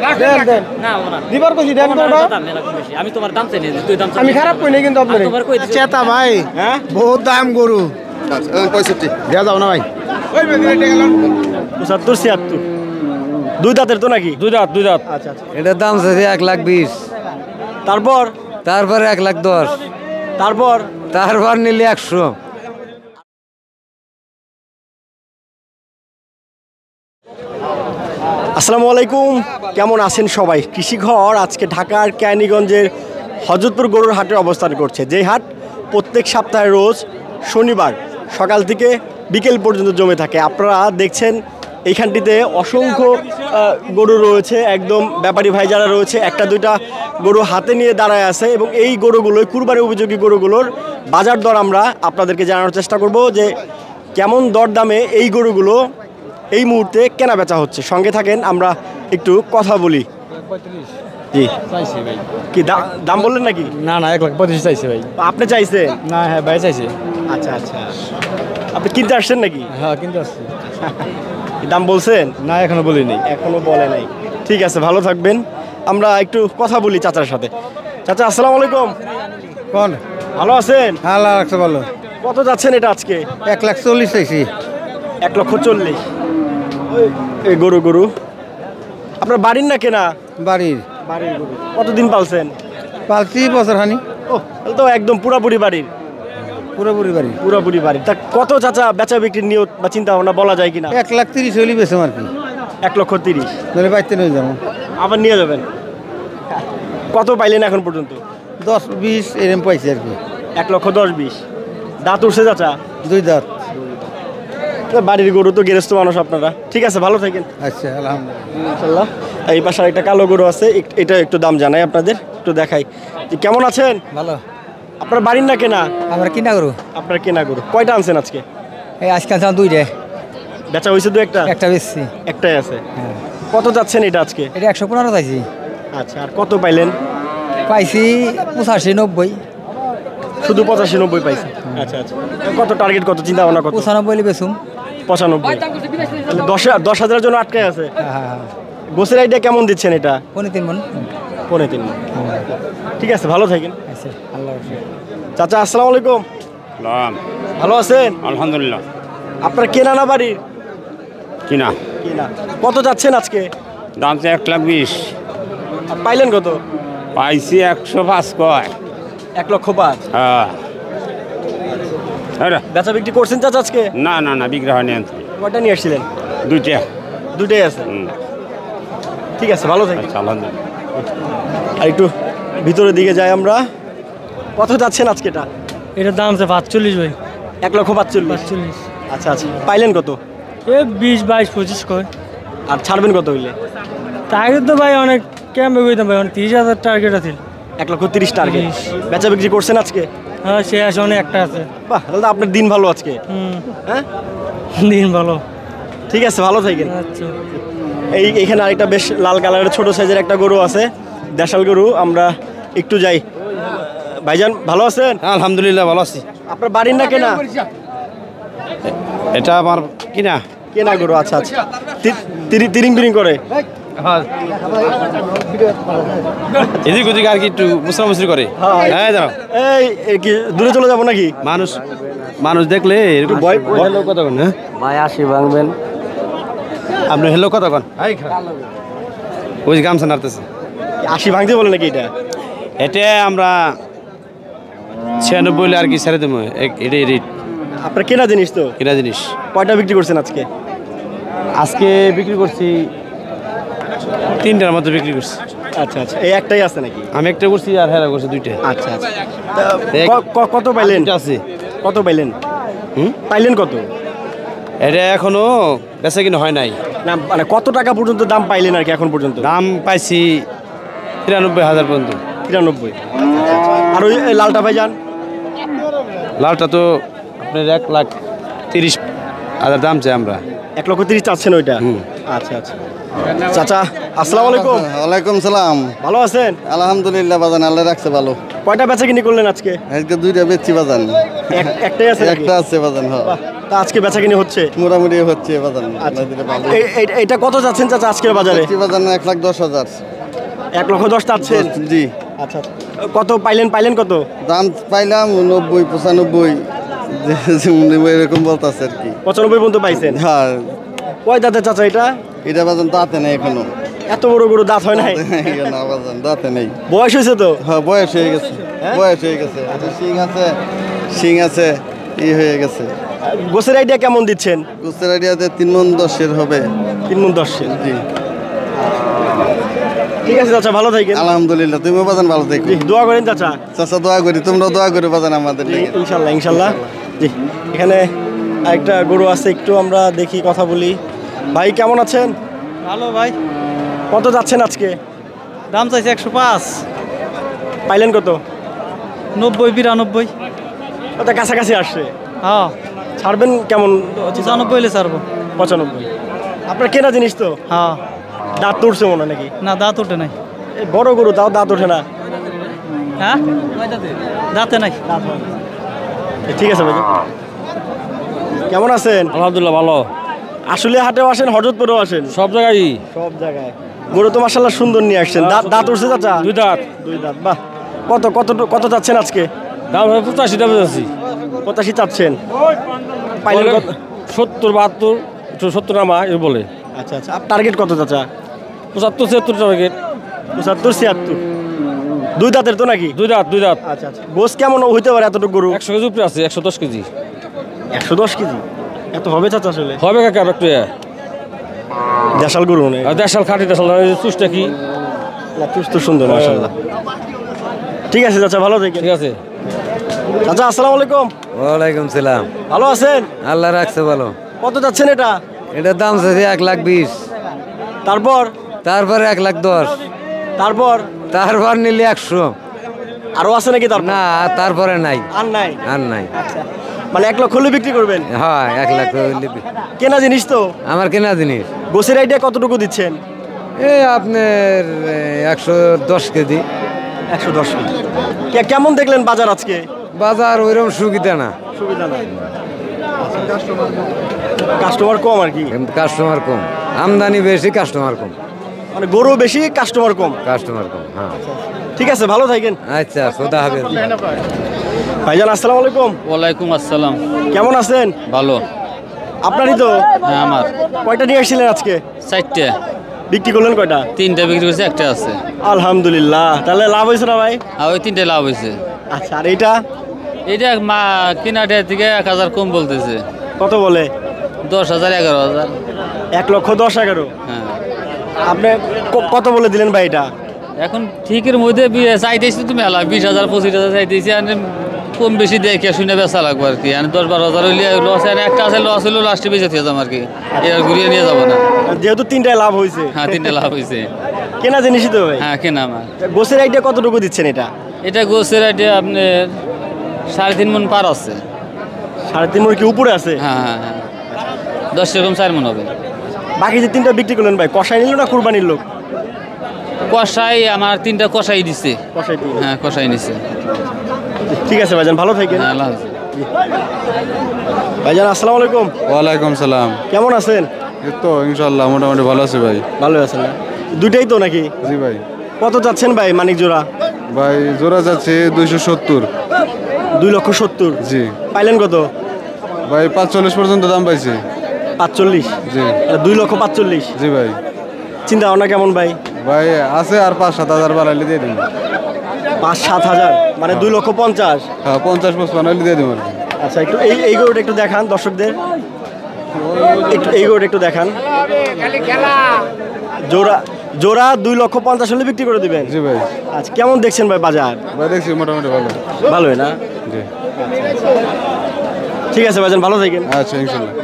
দেন দেন না ওরা দিবার কইছি দেন তো ওটা দাম এরকম বেশি আমি তোমার দাম চাই না তুই দাম চাই আমি খারাপ কই নাই কিন্তু আপনারে তোমার কই দিছি চেতা ভাই হ্যাঁ বহুত দাম গরু 65 দেয়া যাও না ভাই 75 76 দুই দাঁতের তো নাকি দুই দাঁত আচ্ছা আচ্ছা এটার দাম চাইছে 1,20,000 তারপর তারপরে 1,10,000 তারপর তারপর নিলে 100। আসসালামু আলাইকুম, কেমন আছেন সবাই? কৃষিঘর আজকে ঢাকার ক্যানিগঞ্জের হযরতপুর গরুর হাটে অবস্থান করছে। যেই হাট প্রত্যেক সপ্তাহে রোজ শনিবার সকাল থেকে বিকেল পর্যন্ত জমে থাকে। আপনারা দেখছেন এইখানটিতে অসংখ্য গরু রয়েছে, একদম ব্যাপারী ভাই যারা রয়েছে একটা দুইটা গরু হাতে নিয়ে দাঁড়ায় আছে এবং এই গরুগুলোই কুরবানি উপযোগী গরুগুলোর বাজার দর আমরা আপনাদেরকে জানানোর চেষ্টা করব যে কেমন দরদামে এই গরুগুলো এই মুহূর্তে কেনা বেচা হচ্ছে। সঙ্গে থাকেন, আমরা একটু কথা বলি। জি চাইছে ভাই কি দাম বললেন নাকি? না 1,25,000 চাইছে ভাই। আপনি চাইছেন? না হ্যাঁ ভাই চাইছে। আচ্ছা আচ্ছা, আপনি কিনতে আসছেন নাকি? হ্যাঁ কিন্তু আসছে। দাম বলছেন? না এখনো বলিনি। এখনো বলে নাই। ঠিক আছে, ভালো থাকবেন। আমরা একটু কথা বলি চাচার সাথে। চাচা আসসালামু আলাইকুম। কোন ভালো আছেন? আল্লাহ রাখছে ভালো কত যাচ্ছেন এটা আজকে? 1,40,000 চাইছি। 1,40,000। এই গরু আপনার বাড়ির না কেনা? বাড়ির বাড়ির গরু। কতদিন পালছেন? পালছি বছর হানি ও তাহলে তো একদম পুরাপুরি বাড়ির। পুরোপুরি বাড়ি পুরাপুরি বাড়ি। তা কত চাচা বেচা বিক্রির নিয়ত বা চিন্তা ভাবনা বলা যায় কিনা? 1,30,000 হলি বেশি আর কি 1,30,000। নইলে বাইতে নিয়ে যাবো। আবার নিয়ে যাবেন। কত পাইলেন এখন পর্যন্ত? 10-20 এরম পাইছি আর কি। 1,10,20,000। দাঁত উঠছে চাচা? 2 দাঁত। বাড়ির গরু তো গৃহস্থ মানুষ আপনারা। ঠিক আছে, ভালো থাকেন। আচ্ছা আলহামদুলিল্লাহ। ইনশাল্লাহ। এই পাশে একটা কালো গরু আছে, এটা একটু দাম জানাই আপনাদের, একটু দেখাই। যে কেমন আছেন? ভালো। আপনার বাড়ির না কেনা? আমরা কিনা করু। আপনার কেনা গরু কয়টা আনছেন আজকে? এই আজকে আনছিলাম 2টা। বেচা হয়েছে দু একটা? একটা বেশি। একটাই আছে। হ্যাঁ। কত যাচ্ছেন এটা আজকে? এটা 115 চাইছি। আচ্ছা, আর কত পাইলেন? পাইছি 85-90। শুধু 85-90 পাইছে। আচ্ছা আচ্ছা, কত টার্গেট, কত চিন্তা ভাবনা, কত? 95 বেচুম। 95। তাহলে 10,000-এর জন্য আটকে আছে। হ্যাঁ। গোসের আইডিয়া কেমন দিচ্ছেন এটা? 3 মণ। 3.5 মণ। ঠিক আছে, ভালো থাকেন। আচ্ছা আল্লাহ হাফেজ। চাচা আসসালামু আলাইকুম। ভালো আছেন? আলহামদুলিল্লাহ। আপনার কেনা না বাড়ির? কিনা কেনা। কত যাচ্ছেন আজকে? দাম তো 1,20,000। আর পাইলেন কত? পাইছি 105 কয়। 1,05,000। হ্যাঁ। বেচা বিক্রি করছেন চাচা আজকে? না বিক্রি হয়নি। কয়টা নিয়ে আসছিলেন? 2টা। দুটাই আছে। ঠিক আছে, ভালো থাকেন। আচ্ছা আলহামদুলিল্লাহ। আর একটু ভিতরের দিকে যাই আমরা। কত যাচ্ছেন আজকে এটা? এটার দাম আছে 45 ভাই। 1,45,000। আচ্ছা আচ্ছা, পাইলেন কত? 20-22-25 কয়। আর ছাড়বেন কত হইলে? টার্গেট তো ভাই অনেক কেমন কইতাম ভাই, 30,000 টার্গেট আছে। 1,30,000 টার্গেট। বেচা বিক্রি করছেন আজকে? হ্যাঁ সে আছে, অনেক একটা আছে। বাহ, তাহলে তো আপনার দিন ভালো আজকে। হ্যাঁ, দিন ভালো। ঠিক আছে, ভালো থাকেন। আচ্ছা। এইখানে আরেকটা বেশ লাল কালারের ছোট সাইজের একটা গরু আছে, দেশাল গরু। আমরা একটু যাই। ভাইজান ভালো আছেন? আলহামদুলিল্লাহ ভালো আছি। আপনার বাড়ির না কেনা? এটা আমার কিনা। কেনা গরু। আচ্ছা আচ্ছা, তিরিং বিরিং করে। এদিক ওদিক আর কি একটু মুসরামুসরি করে। হ্যাঁ দাঁড়াও। এই কি দূরে চলে যাবো নাকি? মানুষ দেখলে এরকম ভয় হ্যালো কতক্ষণ? হ্যাঁ ভাই 80 ভাঙবেন। আপনি হ্যালো কতক্ষণ? ওই গামছা নাড়তেছে। 80 ভাঙতে বলে নাকি এটা? এটা আমরা 96 আর কি ছেড়ে দেবো। এটাই রেট। আপনার কেনা জিনিস তো? কেনা জিনিস। কয়টা বিক্রি করছেন আজকে? আজকে বিক্রি করছি 3টার মতো বিক্রি করছি। আচ্ছা আচ্ছা, এই একটাই আছে নাকি? আমি একটা করছি আর হেরা করছি 2টা। আচ্ছা আচ্ছা, কত পাইলেন? আছে। কত পাইলেন? পাইলেন কত? এটা এখনো বেচা কিনা হয় নাই। না মানে কত টাকা পর্যন্ত দাম পাইলেন আর কি এখন পর্যন্ত? দাম পাইছি 93,000 পর্যন্ত। 93। আর ওই লালটা ভাইজান? লালটা তো আপনার 1,30,000 দাম চাই আমরা। 1,30,000 চাচ্ছেন ওইটা? আচ্ছা আচ্ছা। চাচা আসসালামু আলাইকুম। ওয়ালাইকুম সালাম। ভালো আছেন? আলহামদুলিল্লাহ বাজান, আল্লাহ রাখছে ভালো। কয়টা বেচা কিনি করলেন আজকে? আজকে 2টা বেচছি বাজান। একটাই আছে নাকি? একটা আছে বাজান। হ্যাঁ। তা আজকে বেচা কিনে হচ্ছে? মোটামুটি হচ্ছে বাজার আল্লাহ দিলে ভালো এটা কত যাচ্ছেন চাচা আজকের বাজারে? হচ্ছে বাজার না 1,10,000 1,10,000 চাচ্ছেন? জি আচ্ছা কত পাইলেন কত? দাম পাইলাম 90 95 এরকম বলতেছে আর কি। 95 পর্যন্ত পাইছেন? হ্যাঁ কয় দাঁতে চাচা এটা? এটা বাজার দাঁতে নেই এখনো। এত বড় গরু দাঁত হয় নাই? না বাজার দাঁতে নেই। বয়স হয়েছে তো? হ্যাঁ বয়স হয়ে গেছে, বয়স হয়ে গেছে। শিং আছে ই হয়ে গেছে। গোছের আইডিয়া কেমন দিচ্ছেন? গোস্তের আইডিয়াতে 3 মণ 10 হবে। 3 মণ 10? জি ঠিক আছে চাচা, ভালো থাকেন। আলহামদুলিল্লাহ, তুমিও বাজান ভালো থেকো। জি দোয়া করেন চাচা। চাচা দোয়া করি, তোমরাও দোয়া করে বাজান আমাদের লেগে। ইনশাল্লাহ। জি এখানে আরেকটা গরু আছে, একটু আমরা দেখি কথা বলি। ভাই কেমন আছেন? ভালো ভাই। কত যাচ্ছেন আজকে? দাম চাইছে 105। পাইলেন কত? 90 92। ওটা কাছাকাছি আসছে। হ্যাঁ ছাড়বেন কেমন? 95 হলে ছাড়বো। 95? আপনার কেনা জিনিস তো? হ্যাঁ। দাঁত উঠছে মনে হয় নাকি? না দাঁত ওঠে নাই। এই বড় গরু তাও দাঁত ওঠে না? হ্যাঁ দাঁতে নাই। ঠিক আছে ভাই, কেমন আছেন? আলহামদুলিল্লাহ ভালো। আসলে হাটেও আসেন, হযরতপুরেও আসেন? সব জায়গায় সব জায়গায়। গরু তো মাশাআল্লাহ সুন্দর নিয়ে আসছেন। দাঁত উঠছে চাচা? 2 দাঁত। 2 দাঁত, বাহ। কত যাচ্ছেন আজকে? দাম 85 দাম যাচ্ছি। 85 চাচ্ছেন? পাইলেন কত? 70 72 70 নামা এ বলে। আচ্ছা আপনার টার্গেট কত চাচা? 75 76 টার্গেট। 75 76? 2 দাঁতের তো নাকি? 2 দাঁত। আচ্ছা গোস কেমন হইতে পারে এতটুকু গরু? 100 কেজি উপরে আছে, 110 কেজি। 110 কেজি? এত হবে চাচা আসলে? হবে কাকা একটু। দেশাল গরু নেই? দেশাল খাঁটি দেশাল চুষটা কি না, চুষ তো সুন্দর মাশাআল্লাহ। ঠিক আছে চাচা, ভালো থাকেন। ঠিক আছে চাচা আসসালামু আলাইকুম। ওয়ালাইকুম সালাম। ভালো আছেন? আল্লাহ রাখছে ভালো। কত যাচ্ছেন এটা? এটার দাম চাইছে 1,20,000। তারপর 1,10,000। তারপর নিলে 100। আরো আছে নাকি? তারপর না, তারপরে নাই। আর নাই? আচ্ছা। মানে 1 লক্ষ হলে বিক্রি করবেন? হ্যাঁ 1 লাখ কেনা জিনিস তো? আমার কেনা জিনিস। গোছের আইডিয়া কতটুকু দিচ্ছেন? এই আপনার 110 কেজি। 110 কেজি। কেমন দেখলেন বাজার আজকে? বাজার ওইরকম সুবিধা না। কাস্টমার কম আর কি? কাস্টমার কম, আমদানি বেশি, কাস্টমার কম। মানে গরু বেশি, কাস্টমার কম? কাস্টমার কম, হ্যাঁ। ঠিক আছে, ভালো থাকেন। আচ্ছা, খোদা হাফেজ। ভাইজান আসসালামু আলাইকুম। ওয়ালাইকুম আসসালাম। কেমন আছেন? ভালো। আপনারই তো? হ্যাঁ আমার। কয়টা নিয়ে আসছিলেন আজকে? 4টে। বিক্রি করলেন কয়টা? 3টে বিক্রি করছে, একটা আছে। আলহামদুলিল্লাহ, তাহলে লাভ হয়েছে না ভাই? আর ওই 3টে লাভ হয়েছে। আচ্ছা, আর এইটা? এটা মা কিনাটে থেকে 1000 কম বলতেছে। কত বলে? 10,000 11,000। 1,10,11,000? হ্যাঁ। আপনি কত বলে দিলেন ভাই এটা? এখন ঠিকের মধ্যে চাইতেছি তুমি মেলা 20,000 25,000 চাইতেছি। কম বেশি দেখে শুনে বেচা লাগবো আর কি। 10-12,000 হইলে লস, একটা আছে লস হইলো লাস্টে বেঁচে থেকে যাবো আর কি। এর ঘুরিয়ে নিয়ে যাবো না, যেহেতু 3টায় লাভ হয়েছে। হ্যাঁ 3টে লাভ হয়েছে। কেনা জিনিসই তো ভাই? হ্যাঁ কেনা আমার। গোছের আইডিয়া কতটুকু দিচ্ছেন এটা? এটা গোছের আইডিয়া আপনার 3.5 মণ পার আছে। 3.5 মণ কি উপরে আছে? হ্যাঁ 10 এরকম 4 মণ হবে। বাকি যে 3টা বিক্রি করলেন ভাই, কষাই নিল না কুরবানির লোক? কষাই আমার 3টা কষাই দিচ্ছে। কষাই দিল? হ্যাঁ কষাই নিচ্ছে। ঠিক আছে ভাইজান, ভালো থাকেন। হ্যাঁ আল্লাহ হাফেজ। ভাইজান আসসালামু আলাইকুম। ওয়ালাইকুম সালাম। কেমন আছেন? এই তো ইনশাআল্লাহ মোটামুটি ভালো আছি ভাই। ভালো আছেন না? দুইটাই তো নাকি? জি ভাই। কত যাচ্ছেন ভাই মানিক জোড়া? ভাই জোড়া যাচ্ছে 270। 2,70,000? জি। পাইলেন কত? ভাই 45 পর্যন্ত দাম পাইছি। 45? জি। 2,45,000? জি ভাই। চিন্তা ভাবনা কেমন ভাই? ভাই আছে আর 5-7 হাজার বাড়াইলে দিয়ে দিন। 5-7 হাজার মানে 2,50,000? হ্যাঁ 50-55 হলে দিয়ে দিব আর কি। আচ্ছা, একটু এই গরুটা একটু দেখান দর্শকদের, একটু এই গরুটা একটু দেখান। জোড়া 2,50,000 হলে বিক্রি করে দিবেন? জি ভাই। আচ্ছা, কেমন দেখছেন ভাই বাজার? ভাই দেখছি মোটামুটি ভালো। ভালোই না? জি। ঠিক আছে ভাইজান, ভালো থাকেন। আচ্ছা ইনশাআল্লাহ।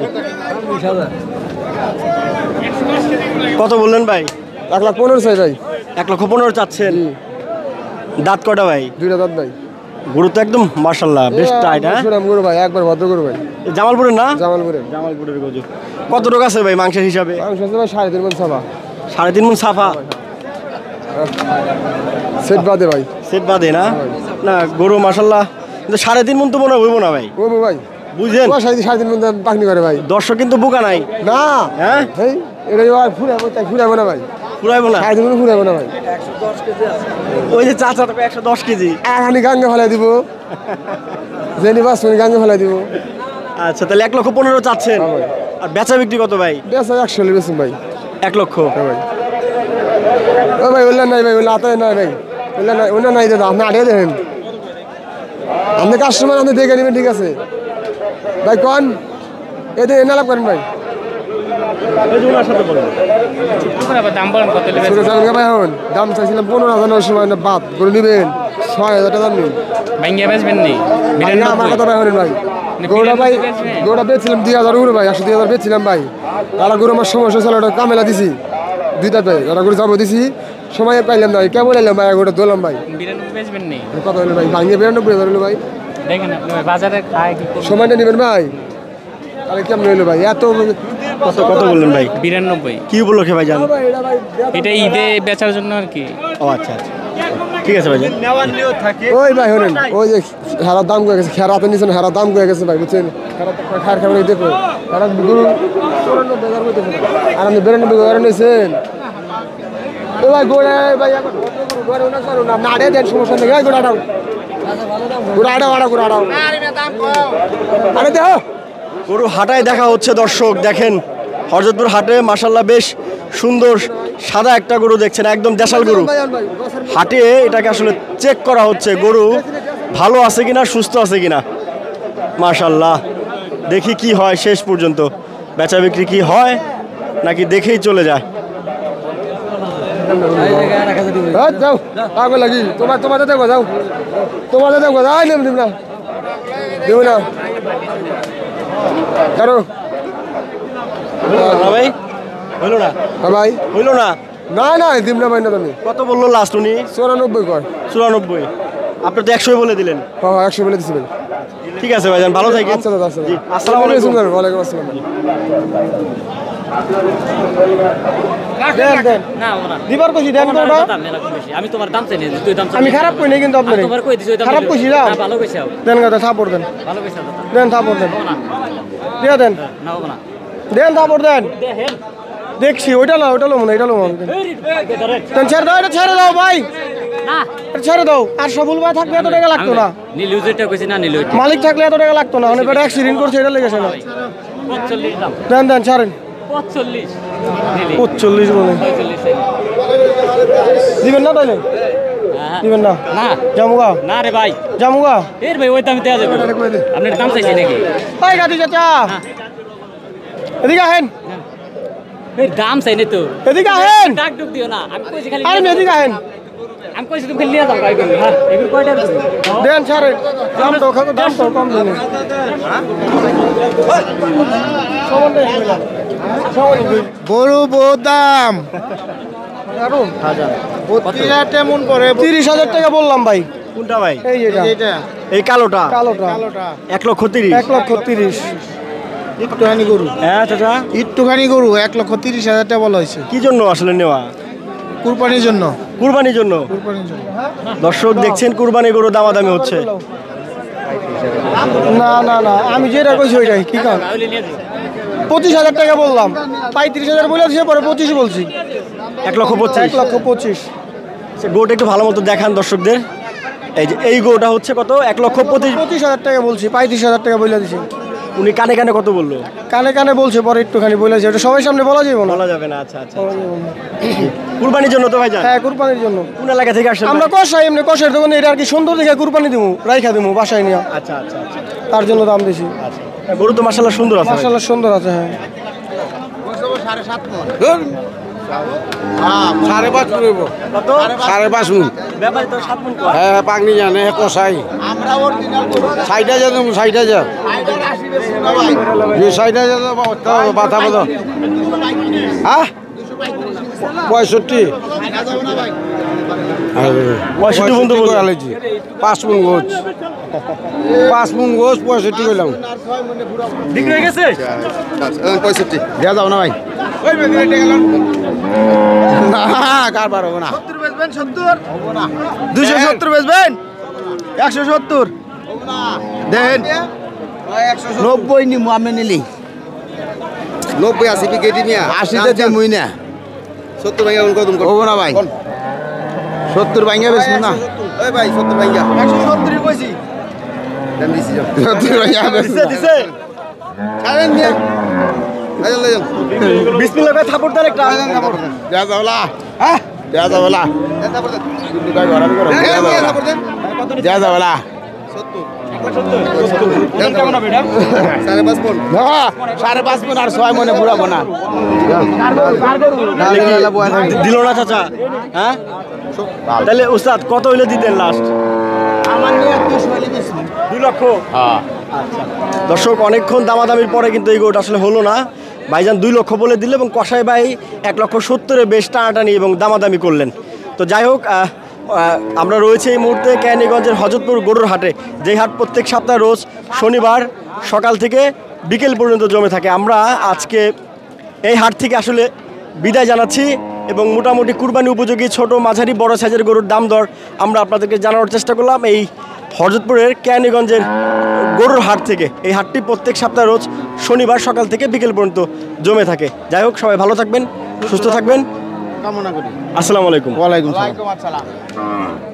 কত বললেন ভাই? 1,15,000 চাই ভাই। 1,15,000 চাচ্ছেন? দাঁত কয়টা ভাই? 2টা দাঁত ভাই। গরু তো একদম মাশাআল্লাহ বেশ টাইট। হ্যাঁ সুনাম গরু ভাই, একবার ভদ্র গরু ভাই। জামালপুরের না? জামালপুরের গরু। কত টাকা আছে ভাই মাংসের হিসাবে? মাংস আছে ভাই 3.5 মণ সাফা। 3.5 মণ সাফা? সেট বাদে ভাই। সেট বাদে না? না গরু মাশাআল্লাহ, কিন্তু 3.5 মণ তো মনে হইব না ভাই। ও ভাই বুঝলেন? 3.5 মন দাম পাকনি করে ভাই। দর্শক কিন্তু বোকা নাই। না হ্যাঁ এই এটা ফুরাবো তাই ফুরাবো না ভাই। পুরাইবো না। 3.5 মন ফুরাবো না ভাই। ওই যে চাচা তো 110 কেজি। আমি গাঙ্গে ফেলাই দিব। জেনি বাস গাঙ্গে ফেলাই দিব। আচ্ছা তাহলে 1,15,000 চাচ্ছেন। আর বেচা বিক্রি কত ভাই? বেচা 100 বেচুন ভাই। 1 লক্ষ। হ্যাঁ ভাই। ও ভাই ওলা নাই ভাই, ওলা আতায় নাই ভাই। ওলা নাই দাদা, আপনি আড়ে দেখেন। আপনি কাস্টমার আপনি দেখে নেবেন, ঠিক আছে ভাই। কোন এতে এনে লাভ করেন ভাই। ভাই হন দাম চাইছিলাম 15,000 সময় বাদ করে নেবেন। 6,000 টাকা দাম নেই। আমার কথা ভাই হলেন ভাই। গরুটা ভাই গরুটা বেচছিলাম 2,000 করে ভাই। 2,000 বেচছিলাম ভাই। তারা গরু আমার সমস্যা ছিল, ওটা কামেলা দিছি 2টা ভাই। ওরা গরু যাবো দিছি, সময় পাইলাম না ভাই। কেমন এলাম ভাই, গোটা দোলাম ভাই। কত হলো ভাই? ভাঙিয়ে 92,000 হলো ভাই। সময়টা নেবেন ভাই। তাহলে কেমন হলো ভাই? এত কত বললেন ভাই? 92। কি উপলক্ষে ভাই জান? এটা ঈদে বেচার জন্য আর কি। ও আচ্ছা আচ্ছা ঠিক আছে ভাই। ওই ভাই হলেন ওই যে হেরার দাম কয়ে গেছে, খেরাতে নিছেন, হেরার দাম কয়ে গেছে ভাই, বুঝছেন? খার খাবার দেখো হেরা গরু 94,000 কইতেছে আর আপনি 92,000 নিয়েছেন। ও ভাই গোড়া ভাই এখন গোড়া না করো না, না আড়ে দেন, সমস্যা নেই। এই গোড়াটাও গোড়াটাও আরে দেখো গরু হাটায় দেখা হচ্ছে দর্শক। দেখেন হরজতপুর হাটে মাশাল্লাহ বেশ সুন্দর সাদা একটা গরু দেখছেন, একদম দেশাল গরু। হাটে এটাকে আসলে চেক করা হচ্ছে গরু ভালো আছে কিনা, সুস্থ আছে কিনা। মাশাল্লাহ দেখি কি হয় শেষ পর্যন্ত, বেচা বিক্রি কি হয় নাকি দেখেই চলে যায়। যাও আগে লাগি তোমাদের দেখো, যাও তোমাদের দেখো, যাই নেম না দেব না কারো ভাই হইলো না ভাই, হইলো না। না না দিম না ভাই। না তুমি কত বললো লাস্ট উনি? 94 কয়। 94। আপনি তো 100 বলে দিলেন। হ্যাঁ 100 বলে দিছি ভাই। ঠিক আছে ভাইজান, ভালো থাকেন। আচ্ছা দাদা, আচ্ছা জি আসসালামু আলাইকুম। ওয়ালাইকুম আসসালাম। দিবার কইছি দেন তো ওটা। আমি তোমার দাম চাই না, তুই দাম আমি খারাপ কই নাই কিন্তু আপনি তোমার কই দিছি ওই দাম খারাপ কইছি না। ভালো কইছাও, দেন কথা থাপড় দেন, ভালো কইছাও দেন থাপড় দেন, দিয়া দেন, না হবে না দেন থাপড় দেন। দেখেন দেখছি ওইটা না, ওইটা লোম না, এটা লোম। দেন ছেড়ে দাও, এটা ছেড়ে দাও ভাই, না এটা ছেড়ে দাও। আর সবুল ভাই থাকলে এত টাকা লাগতো না। নীল যেটা কইছি না, নীল মালিক থাকলে এত টাকা লাগতো না। অনেক বেটা অ্যাক্সিডেন্ট করছে, এটা লেগেছে না। 45 দাম, দেন দেন ছাড়েন। 45 45 বলে দিবেন না তাইলে? দিবেন না? না জামুগা না রে ভাই, জামুগা এর ভাই ওই দামে দেয়া যাবে। আপনার দাম চাইছি নাকি? ওই গাদি চাচা এদিকে আহেন, এর দাম চাই না তো, এদিকে আহেন। ডাক ডুক দিও না, আমি কইছি খালি আরে এদিকে আহেন, আমি কইছি তুমি খালি নিয়ে যাও গাই করবি। হ্যাঁ এগুলো কয়টা দেন ছাড়েন। দাম তো কম দিন। গরু বহুত দাম। 30,000 টাকা বললাম ভাই। কোনটা ভাই? এই এটা এই কালোটা? কালোটা 1,30,000। 1,30,000। একটুখানি গরু, হ্যাঁ চাচা একটুখানি গরু 1,30,000 টাকা বলা হয়েছে। কি জন্য আসলে নেওয়া? কুরবানির জন্য। কুরবানির জন্য। কুরবানির জন্য। দর্শক দেখছেন কুরবানি গরু দামাদামি হচ্ছে। না না না, আমি যেটা কইছি ওইটাই। কি কারণ 25,000 টাকা বললাম, 35,000 বলে দিয়েছে, পরে 25 বলছি। 1,25,000। 1,25,000। গরুটা একটু ভালো মতো দেখান দর্শকদের। এই যে এই গরুটা হচ্ছে কত? 1,25,000। 25,000 টাকা বলছি, 35,000 টাকা বলে দিছি। উনি কানে কানে কত বললো? কানে কানে বলছে, পরে একটুখানি বলেছে। ওটা সবাই সামনে বলা যাবে না। বলা যাবে না। আচ্ছা আচ্ছা কুরবানির জন্য তো ভাই যান? হ্যাঁ কুরবানির জন্য। কোন এলাকা থেকে আসছেন? আমরা কষাই, এমনি কষের দোকানে এটা আর কি সুন্দর দেখে কুরবানি দিমু, রাইখা দিমু বাসায় নিয়ে। আচ্ছা আচ্ছা আচ্ছা তার জন্য দাম দিছি। আচ্ছা গরু তো মাশাআল্লাহ সুন্দর আছে। মাশাআল্লাহ সুন্দর আছে। হ্যাঁ 5.5 করব। কত? 5.5 মণ। ব্যাপারে তো 7 মণ কয়। হ্যাঁ পাগনি জানে কষাই। আমরা অরিজিনাল গরু 60,000 দেব, 60,000। এই 60,000 বাতা বাতা। হ্যাঁ 65। 65 বন্ধু বলে আলেজি 5 মণ গোছ। 5 মণ গোছ 65 কইলাম। বিক্রি হয়ে গেছে? 65 দেয়া যাও না ভাই। ওই বেদিনে টেকা না কারবার হবে না। 70 বেচবেন? 70 হবে না। 270 বেচবেন? 170 হবে না। দেন 90 নিমু আমি নিলি 90 80 কেজি মিয়া 80 তে মুই না 70 ভাইয়া কত ও না ভাই 70 ভাঙা বেশ না এই ভাই 70 ভাইয়া 170 কইছি দাম দিছি 70 ভাঙা বেশ দিছে ছাড়েন মিয়া আইলে বিসমিল্লাহ ভাই থাপড় দেন একটা যা যাওলা হ্যাঁ যা যাওলা কিন্তু ভাই গরাবি করে যা যাওলা সাড়ে 5 মন আর 6 মনে পুরাবো না দিল না চাচা হ্যাঁ তাহলে উস্তাদ কত হইলে দিতেন লাস্ট আমার নিয়ে 2 লক্ষ হ্যাঁ দর্শক অনেকক্ষণ দামাদামির পরে কিন্তু এই গোটা আসলে হলো না ভাইজান 2 লক্ষ বলে দিল এবং কসাই ভাই 1,70,000 বেশ টানাটানি এবং দামাদামি করলেন তো যাই হোক আমরা রয়েছে এই মুহূর্তে কেরানীগঞ্জের হযরতপুর গরুর হাটে যেই হাট প্রত্যেক সপ্তাহে রোজ শনিবার সকাল থেকে বিকেল পর্যন্ত জমে থাকে আমরা আজকে এই হাট থেকে আসলে বিদায় জানাচ্ছি এবং মোটামুটি কুরবানি উপযোগী ছোট মাঝারি বড় সাইজের গরুর দাম দর আমরা আপনাদেরকে জানানোর চেষ্টা করলাম এই হযরতপুরের কেরানীগঞ্জের গরুর হাট থেকে। এই হাটটি প্রত্যেক সপ্তাহে রোজ শনিবার সকাল থেকে বিকেল পর্যন্ত জমে থাকে। যাই হোক সবাই ভালো থাকবেন, সুস্থ থাকবেন, কামনা করি। আসসালামু আলাইকুম। ওয়ালাইকুম আসসালাম।